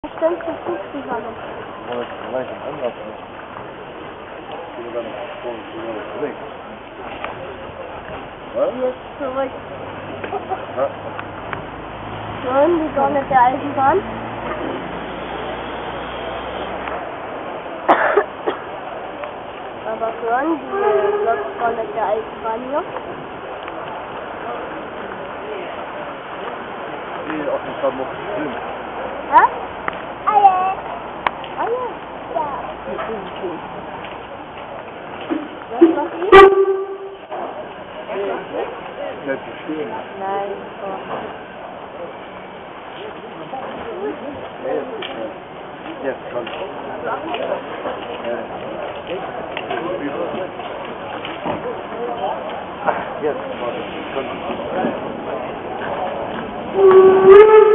Stimmt, das ist die Sonne. Ja, vielleicht ein anderes. Ich bin dann weg. Was? Jetzt zurück. Ja. Hören die Sonne der Eisenbahn? Aber hören die Sonne der Eisenbahn hier? Die auf dem Fall noch filmen. Hä? Alle. Alle? Ja. Was macht ihr? Nicht verstehen. Nein, Jetzt kann Jetzt, warte, ich kann.